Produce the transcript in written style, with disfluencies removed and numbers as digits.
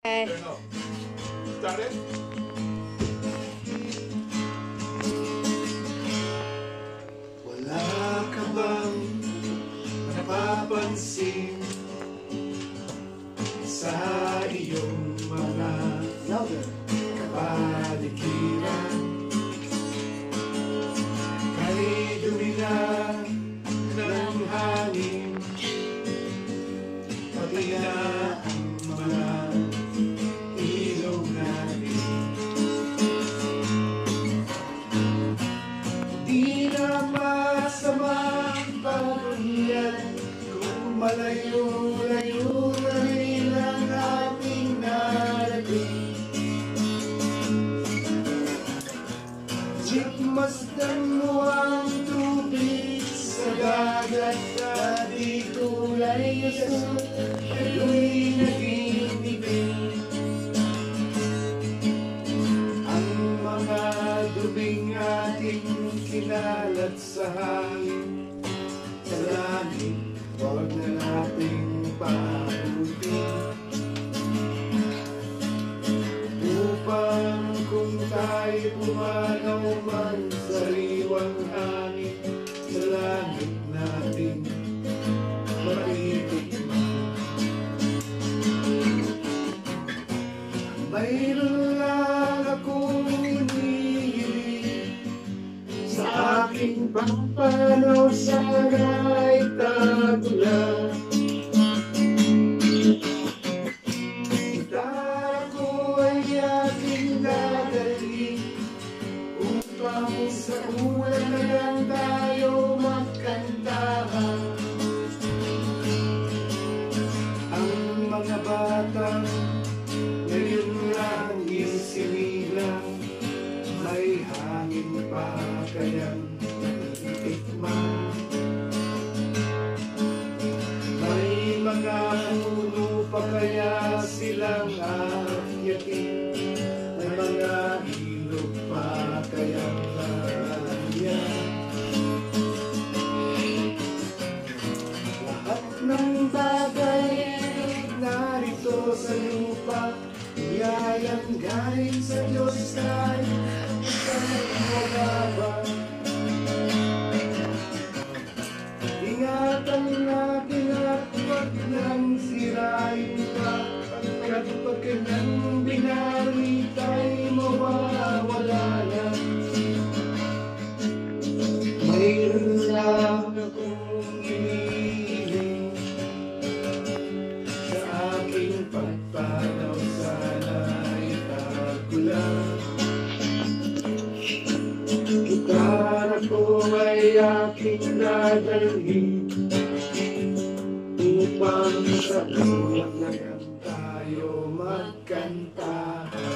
Okay. Started? Wala ka bang napapansin sa iyong mga kapaligiran? Kay dumi na ng hangin, pati na ang mga ilog natin. Di na masamang pag-ulan kung malayo-layo na rin ang ating narating. Masdan mo ang tubig sa dagat at di kulay asul, ako'y naging bibig. Ang mga dubing ating kinalat sa hangin, sa langit, huwag na nating parutin. Upang kung tayo pumanaw man sa liwang hangin, sa langit natin matitikman. Mayroon lang akong hinihiling sa aking pagpanaw, sana'y tagulan. Sa ulan na lang tayo magkantahan. Ang mga batang ngayon lang isinilang, may hangin pa kayang tikman. May mga puno pa kaya silang aakyatin, may mga ilog pa kayang ng bagay narito sa lupa, biyayang galing sa Diyos kahit mababa. Ingatan natin at wag nang sirain pa, pagkat pag kanyang binari tayo mawawala na. Mayroon lang akong hinihiling sa aking pagpanaw, sana'y tagulan. Gitara ko ay aking dadalhin upang sa luwag na tayo magkantahan.